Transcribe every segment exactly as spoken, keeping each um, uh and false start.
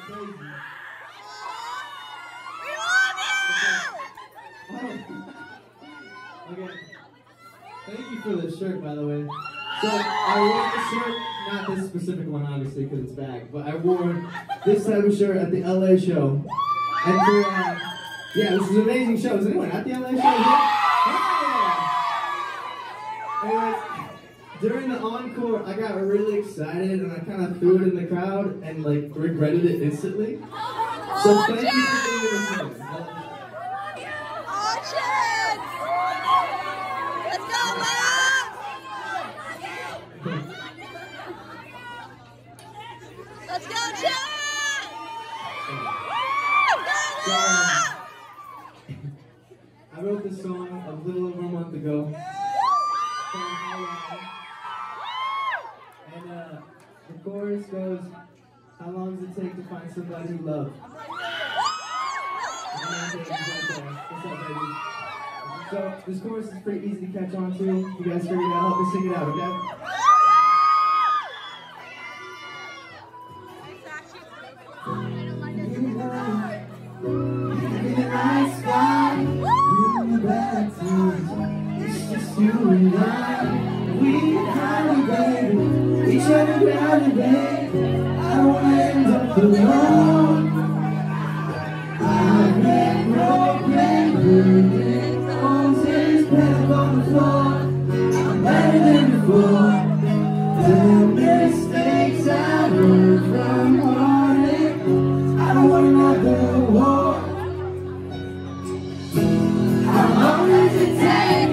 crazy. We love you! Okay. Thank you for the shirt, by the way. So I wore the shirt, not this specific one, obviously, because it's back, but I wore this type of shirt at the L A show. And for, uh, yeah, this was an amazing show. Was anyone at the L A show? Yeah. Anyways, during the encore, I got really excited and I kind of threw it in the crowd and like regretted it instantly. So thank you for being listening. Auction! Let's go, Mom! Let's go, Chad! So, I wrote this song a little over a month ago. And uh, the chorus goes, how long does it take to find somebody you love? What's up, baby? So this chorus is pretty easy to catch on to. You guys figure it out, help me sing it out, okay? You and I, we hide, baby. Each other down, baby. I don't wanna end up alone. I've been broken, broken, roses, petals on the floor. I'm better than before. The mistakes I've learned from heartache. I don't want another war. How long does it take?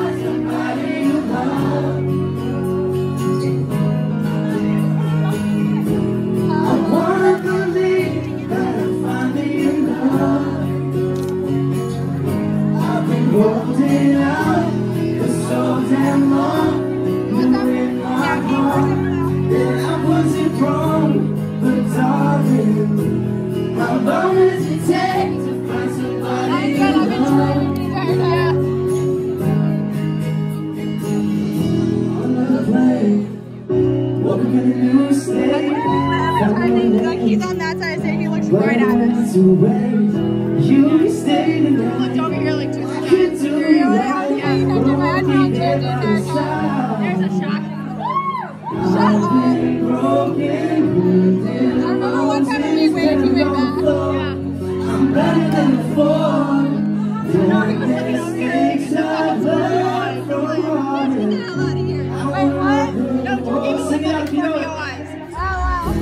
Holding out for so damn long, you in my heart, then I wasn't wrong, but darling, how long does it take to find somebody you love? On the plane, woke up in a new state. Like he's on that side, so he looks right at us. You stayed and I looked over here like two seconds. do Yeah, you have to imagine there's a shock. Shut up! broken, I don't know what kind of big way to make that. Yeah. I'm better than before. The mistakes I've learned from heartache. Get the hell out of here. Wait, what? No, don't even Sing it out, you know it. eyes. Oh, wow.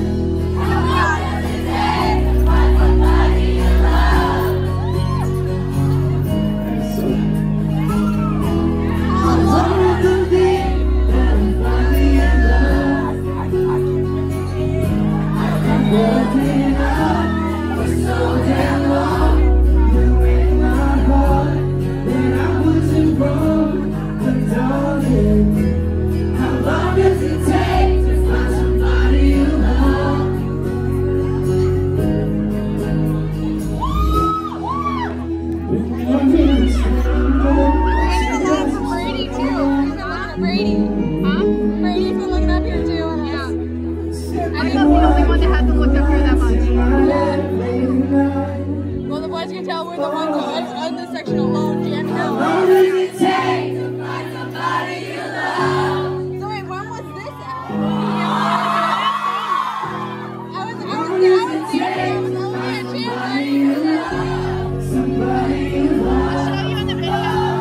Holding out for so damn long, you in my heart, then I wasn't wrong, but darling, how long does it take to find somebody you love? When you're really We're gonna love from Brady too. We're gonna love from Brady. Huh? Brady's been looking up here too. And yeah. I think I'm the only one that hasn't looked up here that much. Well, the boys can tell we're the ones on this section alone. Jan how Hill. long does it take to find somebody you love? So wait, when was this at? I was, I was, I was there. I was only at Chandler. Somebody you love. I'll show you in the video.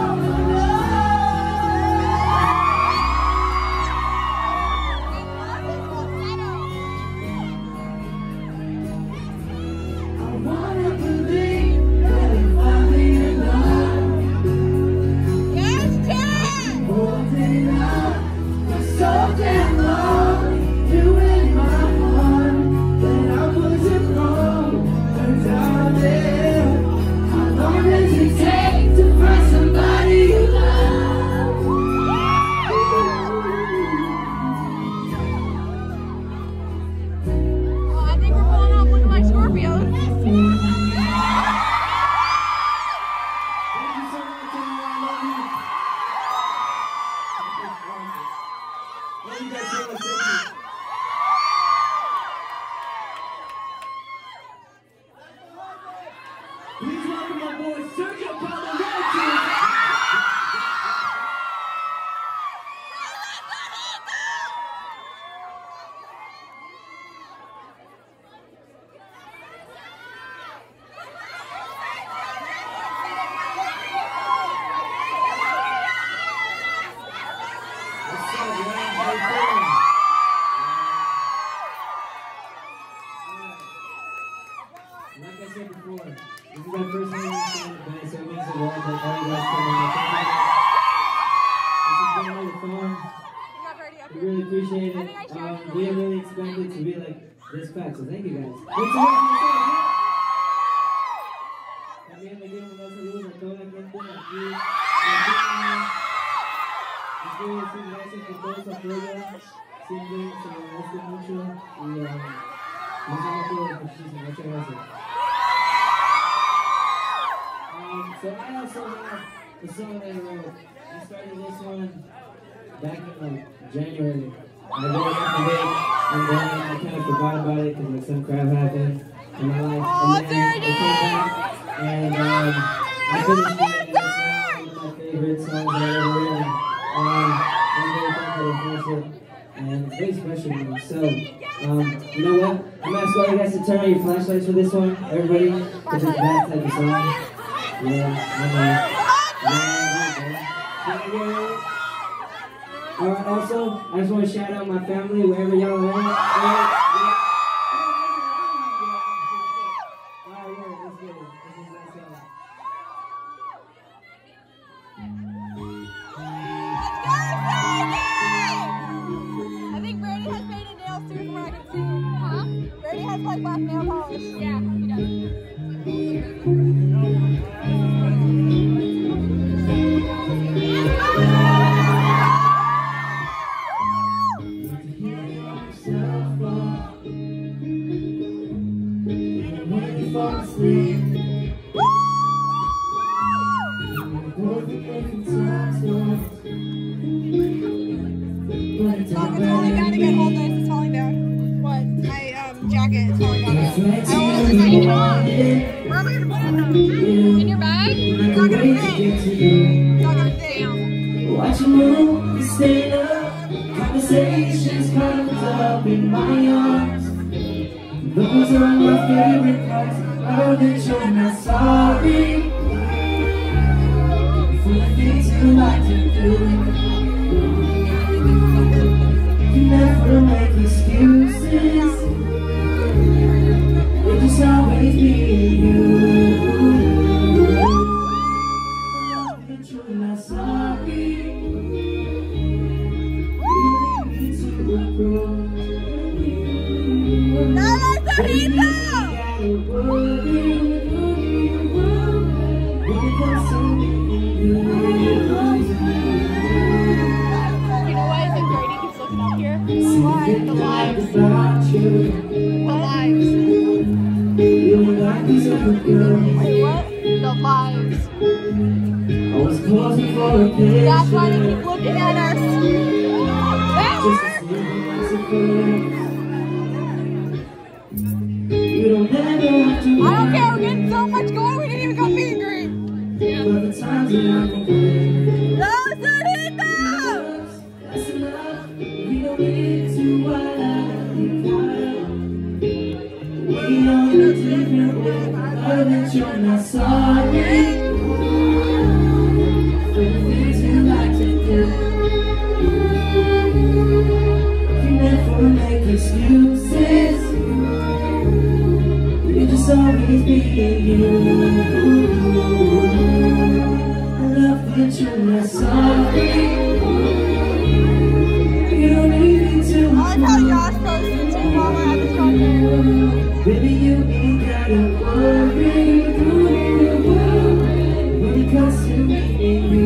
I wanna believe that I'm finally in love. Yes, welcome my boy Sergio Pavarotti. Like I said before, this is our first time in the band, so it means a lot that all you guys come out. This has been really fun. We really appreciate it. Um, we didn't really expect it to be like this packed, so thank you guys. También le quiero mandar saludos a toda la gente aquí. Les quiero decir gracias por todo su apoyo. Siempre se lo agradezco mucho y um, nos amo todos muchísimo. Muchas gracias. Um, so I also have a song that I wrote. I started this one back in like January. I wrote it off the week, and then I kind of forgot about it because like some crap happened in my life. And then it came back, and um, I finished it. And it's now one of my favorite songs I've ever written. Um, I'm very thankful to finish it, and it's very special to me. So, um, you know what? I'm gonna ask all you guys to turn on your flashlights for this one, everybody, because it's that type of song. Yeah, I know. Yeah, yeah. Alright, also, I just want to shout out my family, wherever y'all are at. Alright, yeah, let's get it. This is that song. I think Brady has painted nails too, from what I can see. Huh? Brady has like black nail polish. Yeah, he does. Fall asleep. It's falling down again. Hold this. It's falling down. What? My um jacket is falling down. I don't want to take it off. Where am I gonna put it though? In your bag? It's not gonna fit. It's not gonna fit. Watch you move, you stay up. Conversations comes up in my arms. Those are my favorite parts. Know that you're not sorry for the things you like to do. You never make excuses. You'll just always be you. Know that you're not sorry. You need me to approve. ¡No, Sarita! You know what? If Brady keeps looking up here, why? The lives. The lives. Wait, what? The lives. That's why they keep looking at us. That works! You don't ever have to I don't care, we're getting so much going, we didn't even go meet and greet. Yeah. By the times that I'm away. No, Sarita! That's enough. We don't need to wild out. We know the different way. Know that you're not sorry for the things you like to do. You never make excuses. You just always be you. I love that you're not sorry. You don't need me to. I like how Josh posted too while I had this concert. Baby, you ain't gotta worry. When it comes to me and you.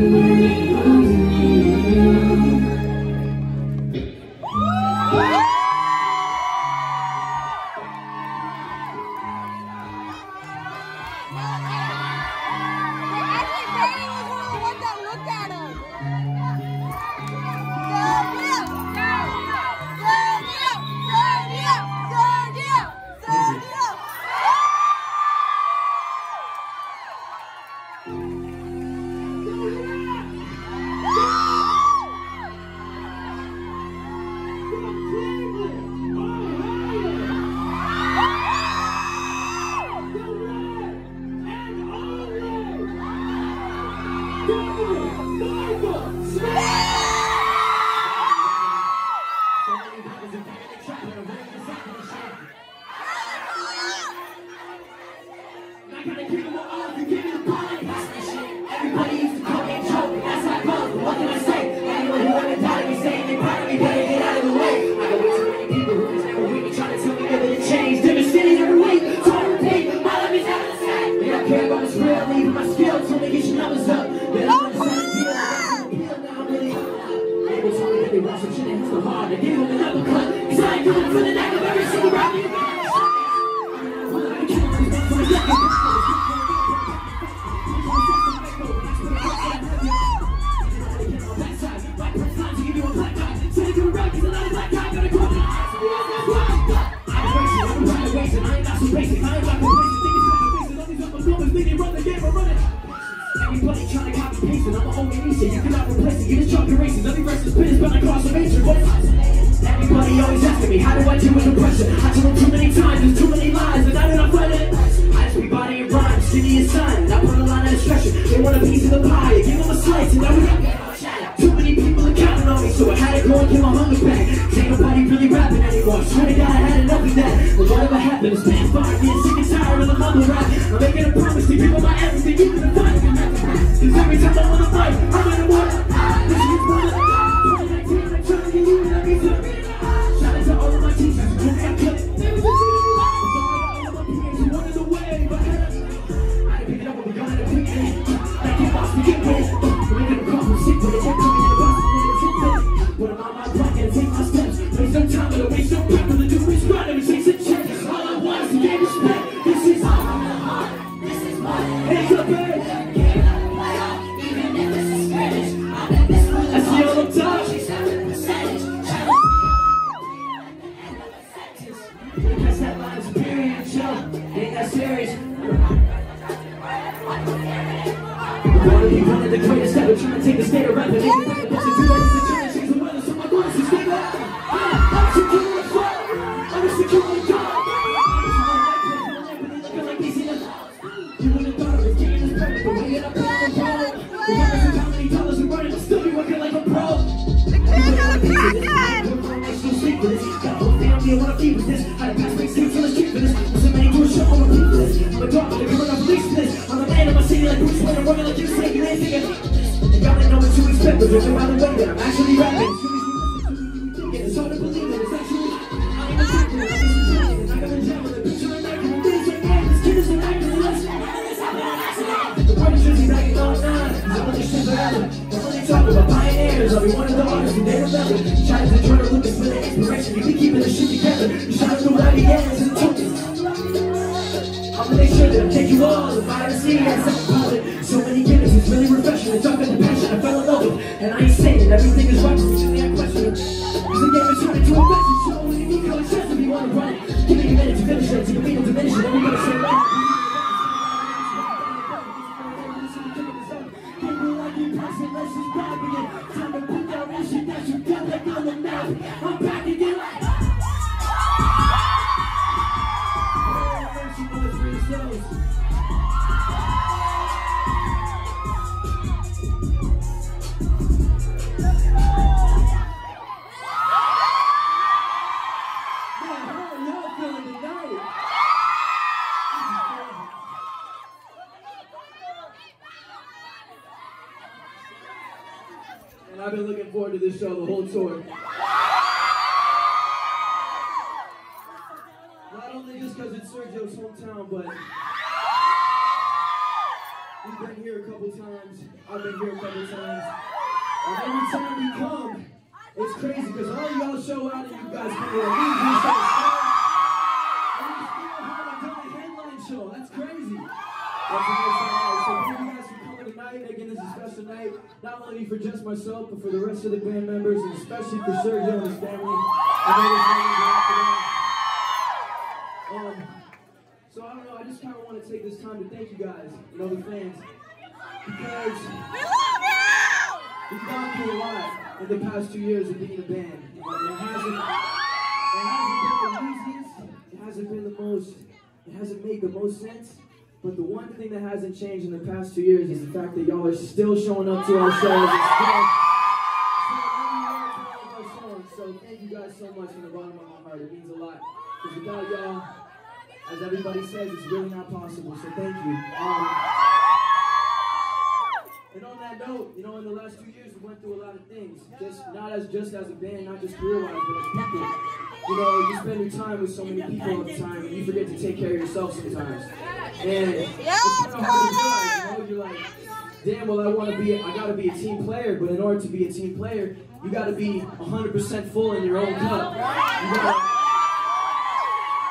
Everybody trying to copy paste, and I'm an old Anisha. You cannot replace it. You just drop your races. Every verse is spinning, but I cross a major. Everybody always asking me, how do I deal with the pressure? I told them too many times, there's too many lies, and I did not find it. I just be bodying rhymes, city and sun, and I put a line of discretion. They want a piece of the pie, I give them a slice, and now we got too many people are counting on me, so I had to go and get my hunger back. Ain't nobody really rapping anymore. Swear to God, I had enough of that. But whatever happened, it's past five years, sick and tired of the mumble rap. I'm making a promise to give them my everything, even the fight. Cause every time I'm on the fight, I'm in the water. This is one of the twenty nineteen, I'm trying to get you, and I need to. Shout out to all of my teachers, who got cut. They were the truth. All of my peers who wanted the way, but I had to pick it up with the gun and a pick it. Like you lost to get with it. We're making a call from sick, but they kept coming in the box and they were fit. Put them on my block and take my steps. Waste no time, but I waste no breath. All I do is run, every chase a check. All I want is to gain respect. This is all I'm in the heart. This is my hands up, baby. I see all up top. Pass that line, superior, chill. Ain't that serious. Wanna be one of the greatest ever, trying to take the state of rap and make it back a bunch of two legends and trying to change the weather, so my goal is to stay back. I'm secure the fuck. I'm secure the dog. Looking like these in the house. You wouldn't thought it was getting this perfect, the way that I play on the road. Regardless of how many dollars I'm running, I'll still be working like a pro. The kids are the passion! Got a whole family, I wanna be with this. Had to pass my state till the street for this. Wasn't many doors shut, I'm a beat for this. I'm a dog, but they're coming off release for this. I'm a man in my city like Bruce Wayne, I'm running like you say, you ain't thinking. You gotta know what to expect, but judging by the way that I'm actually rapping. It's hard to believe that it's actually I ain't a secret, I'm just a giant, and I got a jam with a picture of that. And things like that, this kid is an actor, and let's the party should be back in all nine. Cause I'm just shit forever. But when they talk about pioneers, I'll be one of the artists and they remember. Trying to try to look for the inspiration. You be keeping the shit together. You shout out to what I began as a token. I'ma make sure that I take you all the fire to see and something call it. So many gimmicks, it's really refreshing. It's all got the passion I fell in love with. And I ain't saying everything is right, recently I question it. Cause the game is turning to a message. So when you need color sense if you wanna run it. Give me a minute to finish it, so you can diminish it. Then we gotta say right. Let's just vibe again. Time to put that real shit that you got like on the map. I'm back again. And I've been looking forward to this show the whole tour. Not only just because it's Sergio's hometown, but we've been here a couple times. I've been here a couple times. And every time we come, it's crazy because all of y'all show out and you guys come here. We do show. And we still haven't done a headline show. That's crazy. That's a nice highlight. So thank you guys for coming tonight. Again, this is a special night. Not only for just myself, but for the rest of the band members, and especially for Sergio and his family. I know his family's out for them. Um, so I don't know, I just kind of want to take this time to thank you guys, you know, the fans, because We love you! we've gone through a lot in the past two years of being a band. You know, it hasn't, it hasn't been the easiest, it hasn't been the most, it hasn't made the most sense. But the one thing that hasn't changed in the past two years is the fact that y'all are still showing up to our shows. And still, still our songs. So thank you guys so much from the bottom of my heart. It means a lot. Because without y'all, as everybody says, it's really not possible. So thank you. Um, and on that note, you know, in the last two years, we went through a lot of things. Just not as just as a band, not just career-wise, but as people. You know, you spend your time with so many people all the time, and you forget to take care of yourself sometimes. And Yes, it's kind of hard to realize, you know, you're like, damn, well, I want to be, I got to be a team player, but in order to be a team player, you got to be one hundred percent full in your own cup. You gotta,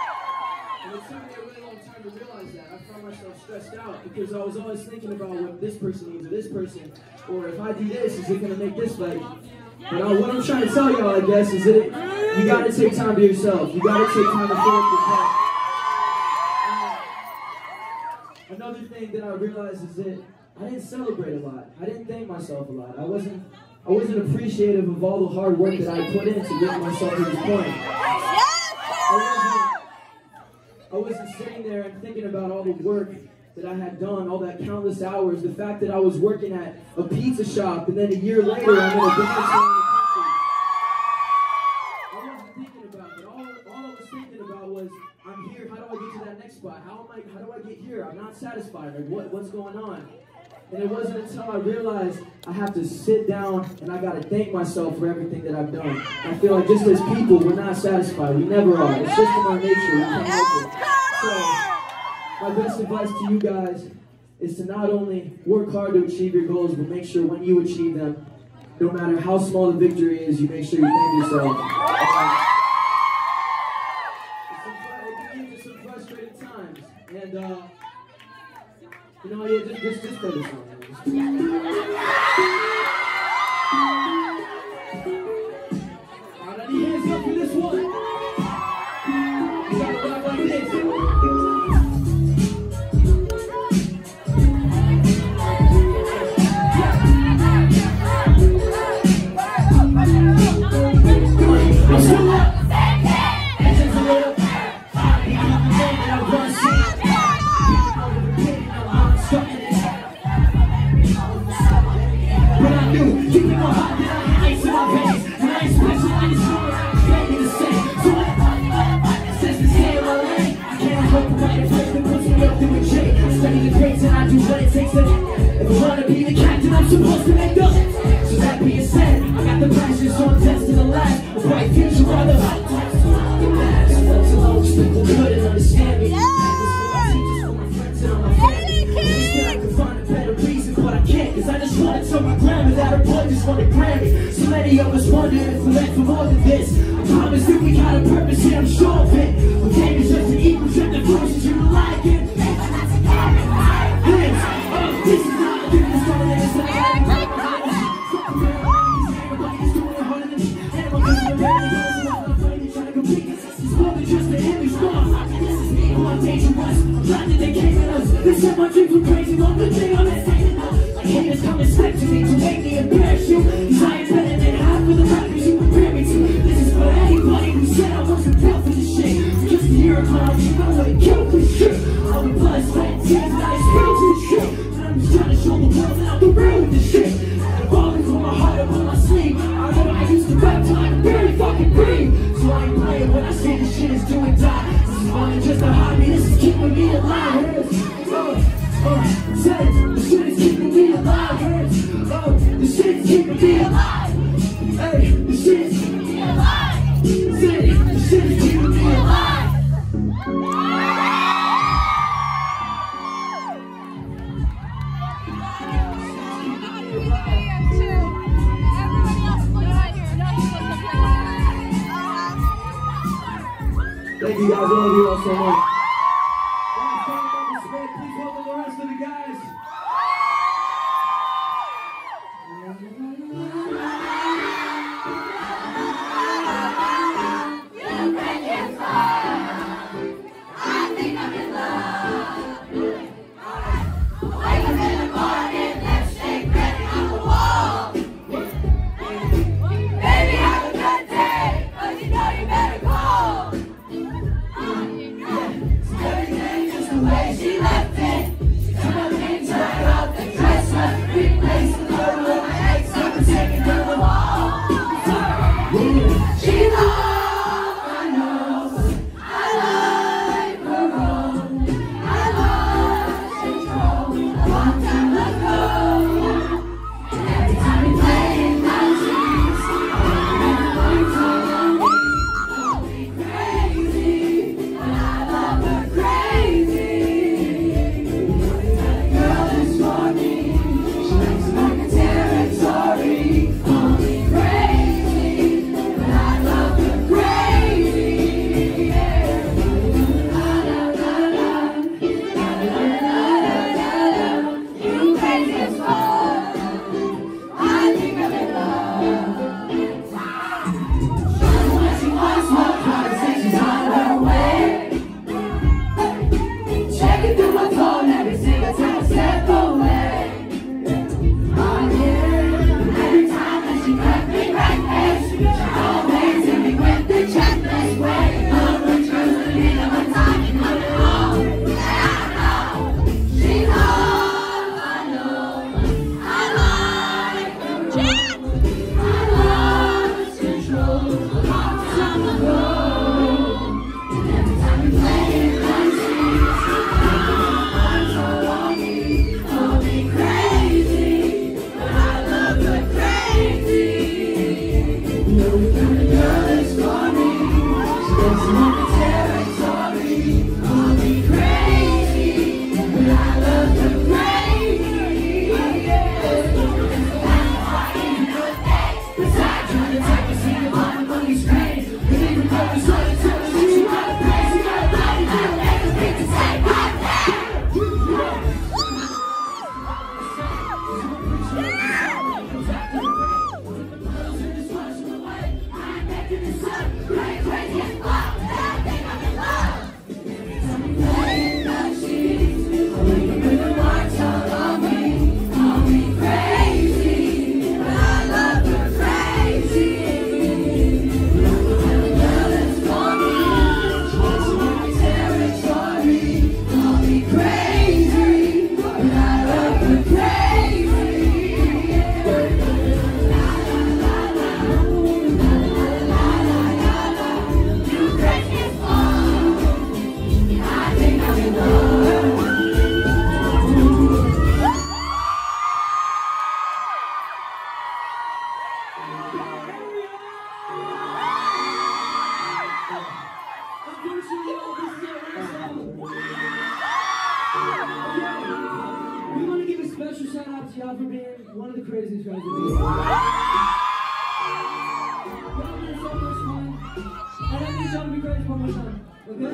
took me a really long time to realize that. I found myself stressed out because I was always thinking about what this person needs or this person, or if I do this, is it going to make this fight? But uh, what I'm trying to tell y'all, I guess, is that you got to take time to yourself. You got to take time to fill up your cup. Uh, another thing that I realized is that I didn't celebrate a lot. I didn't thank myself a lot. I wasn't, I wasn't appreciative of all the hard work that I put in to get myself to this point. I wasn't, I wasn't sitting there and thinking about all the work that I had done, all that countless hours, the fact that I was working at a pizza shop and then a year later I'm in a dance in the country. I wasn't thinking about it. All, all I was thinking about was, I'm here, how do I get to that next spot? How am I, how do I get here? I'm not satisfied. Like, what, what's going on? And it wasn't until I realized I have to sit down and I got to thank myself for everything that I've done. I feel like just as people, we're not satisfied. We never are. It's just in our nature. We can't help it. So, my best advice to you guys is to not only work hard to achieve your goals, but make sure when you achieve them, no matter how small the victory is, you make sure you thank yourself. Uh, it can lead to some frustrating times. And, uh, you know, yeah, just, just, just play this song. Alright, I need hands up for this one. You gotta rock like this. I'm still up. It's just a little. Supposed to make up. So that being said, I got the passion, so I'm destined to last. A bright future on the hot times. So long as people couldn't understand me. This is what I see just for my friends and all my family. I just I could find a better reason, but I can't. Cause I just wanted to my grandma that her boy just wanted Grammy. So many of us wonder if we're meant for more than this. I promise that we got a purpose here, I'm sure of it. But game is just an equal trip that forces you to like it. This is not a different story than it's like. They said my dreams were crazy, one good thing I'm insane enough. Like haters come and step to me to make me embarrass you. Cause I ain't better than half of the rappers you compare me to. This is for anybody who said I wasn't built for this shit. Just a year ago, I think I would've killed this shit. All the blood, sweat, and tears, and I experienced this shit. And I'm just trying to show the world that I'm the real with this shit. And I'm falling from my heart up on my sleeve. I know I used to rap till I could barely fucking breathe. So I ain't playing when I say this shit is do and die. This is more than just a hobby, this is keeping me alive. Uh, uh, say, the shit is keeping me alive. Uh, the shit is keeping me alive. Hey, the shit is keeping me alive. Say, the shit is keeping me alive. Thank you guys, I love you all so much. Please welcome the rest of the guys. You break his heart. I think I'm in love. Wake up in the morning, lipstick ready on the wall. Baby, have a good day, but you know you better call. Uh, yeah. you, yo. This is our last song. We want to give a special shout out to y'all for being one of the craziest guys in the world. Y'all been so much fun. And I need y'all to be crazy one more time. Okay?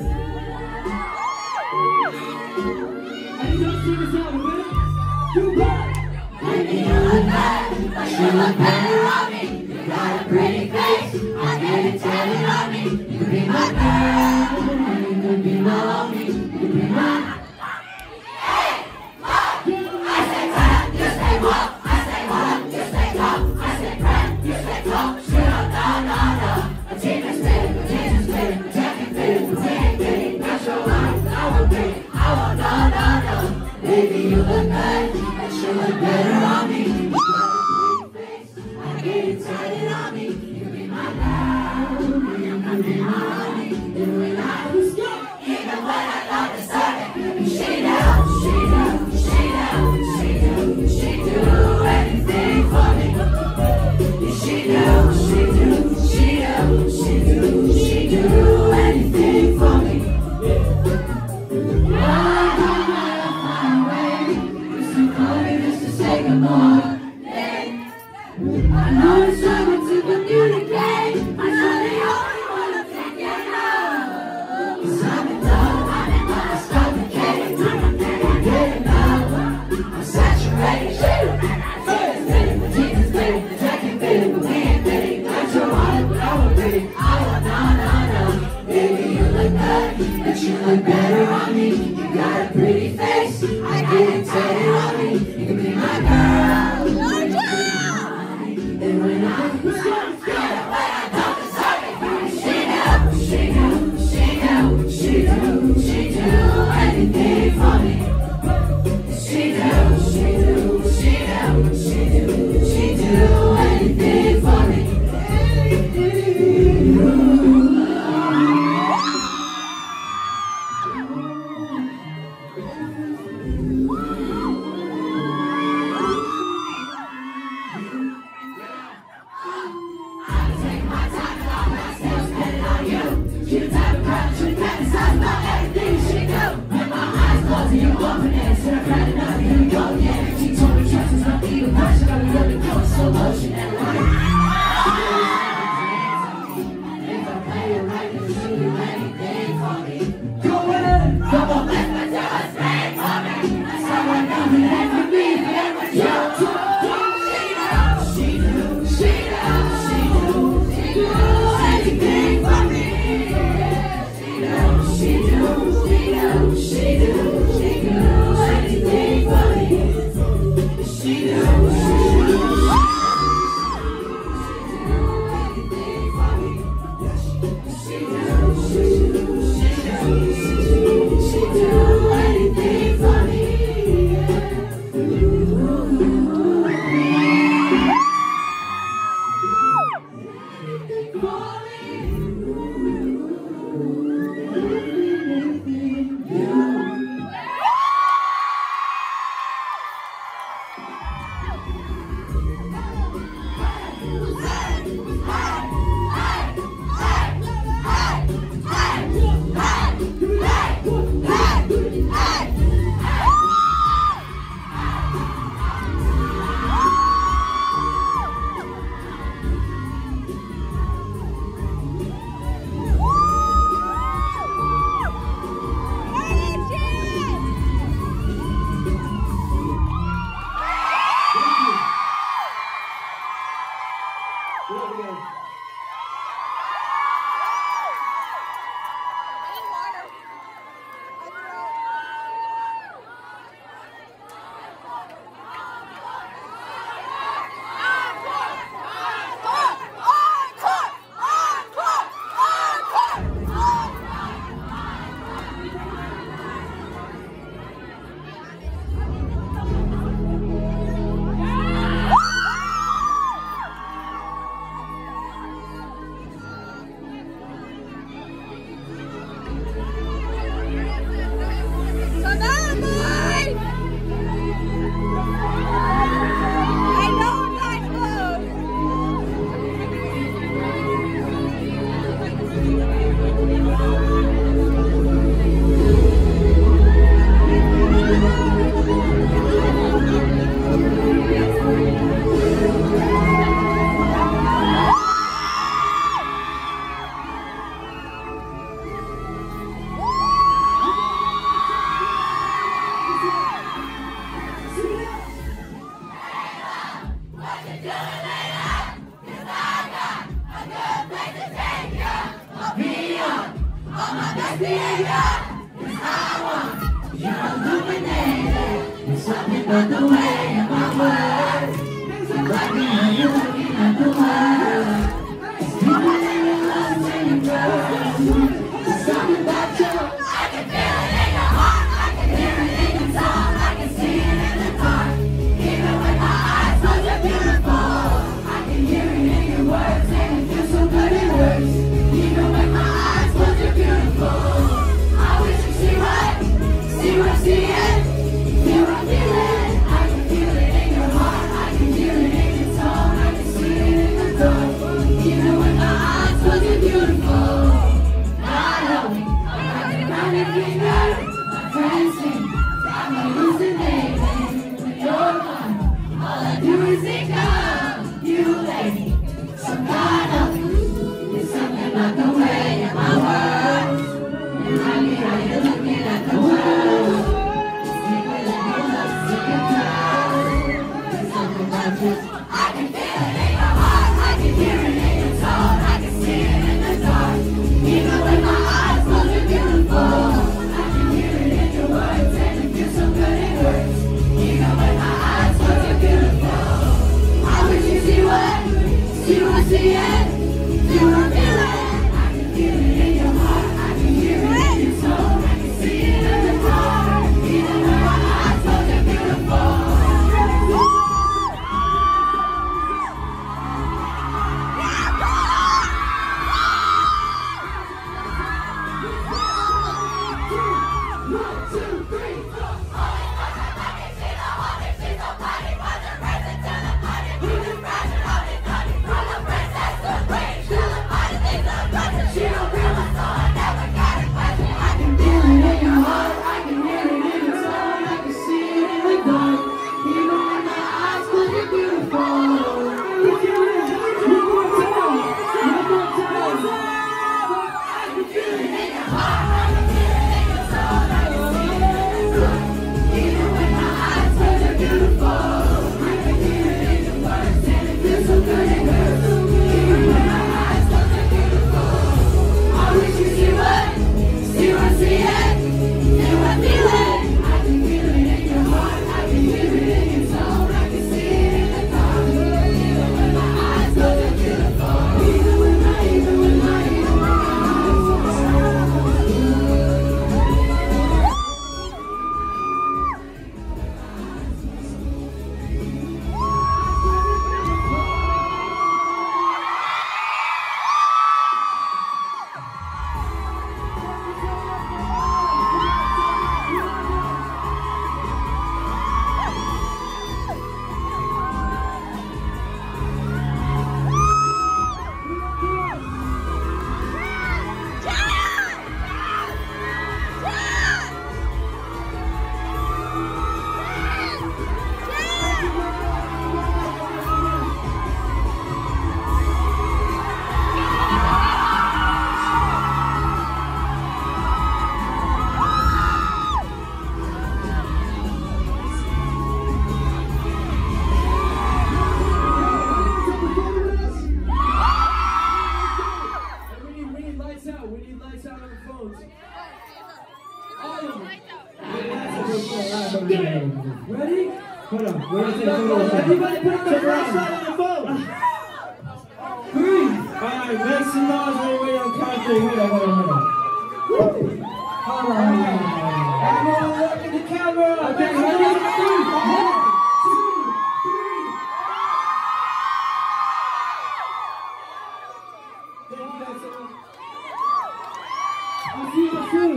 I need y'all to sing this out, okay? You back! Baby, you look good, but you look better on me. You got a pretty face, I get it tatted on me. You could be my girl, you could be my homie, you could be my. Hey, walk! I say tap, you say walk. I say walk, you say talk. I say friend, you say talk. Shit up, no, no, no. A team is fit, a team is fit, a team is fit, a team is fit. That's your life, I will be, I will, no, no, no. Baby, you look good. You look better on me. You got a pretty face. I get it tatted on me. You can be my love. You can be my honey. You and I was good. Even when I don't deserve it. She knew, she knew, she knew, she knew, she do anything for me. She knew, she knew, she knew, she knew, she do anything for me. I know it's struggle to communicate. I'm not the only one to take it out. Cause I'm in love, I'm in love, it's complicated. I'm not getting out. I'm saturated. It's fitting, the team is fitting, the tech is fitting, but we ain't fitting. Not your heart, but I will be. I will, no, no, no. Baby, you look good, but you look better on me. You got a pretty face, I get it tatted on me. You can be my girl. And when I was young, when I don't deserve it, she knew, she knew, she knew, she knew, she knew anything for me. She knew, she knew, she knew, she knew, she knew anything for me. You the type of girl that you fantasize about everything. Something about the way of my words. Like me how you're looking at the world. Deeper than your lungs and your breath. Something about you. I can feel it in your heart. I can hear it in your tongue. I can see it in the dark. Even with my eyes closed, you're beautiful. I can hear it in your words and it feels so good it works. Even with my eyes closed, you're beautiful. I wish you see what, see what, see it. Feel what, feel it. I can feel it in your heart. I can hear it in your tone. I can see it in the dark. Even with my eyes closed, you're beautiful. God help me. I'm running round your finger. My friends sing. I'm hallucinating. When you're gone, all I do is think of you, lady. So God help me. There's something about the way of my words. You remind me how you're looking at the world. I can feel it in your heart, I can hear it in your tone, I can see it in the dark. Even with my eyes closed, you're beautiful. I can hear it in your words and it feels so good it hurts. Even with my eyes closed, you're beautiful. I wish you see what, see what, see it, feel what, feel it. I can feel it in your heart, I can hear it in your tone, I can see it in the dark. Even with my eyes closed, you're beautiful. Ready? Hold on. We're gonna take a photo. Everybody put the flash light on the phone. Three. Alright, make some noise when you're ready on count three. Hold on, hold on, hold on. Alright. Everyone look at the camera. Okay, ready? One, two, three. Thank you guys so much. I'll see you soon.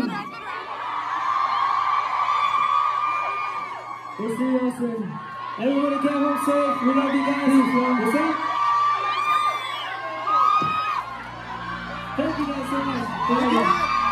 We'll see you soon. Everybody get home safe. We love you guys. What's up? Thank you guys so much. Thank you.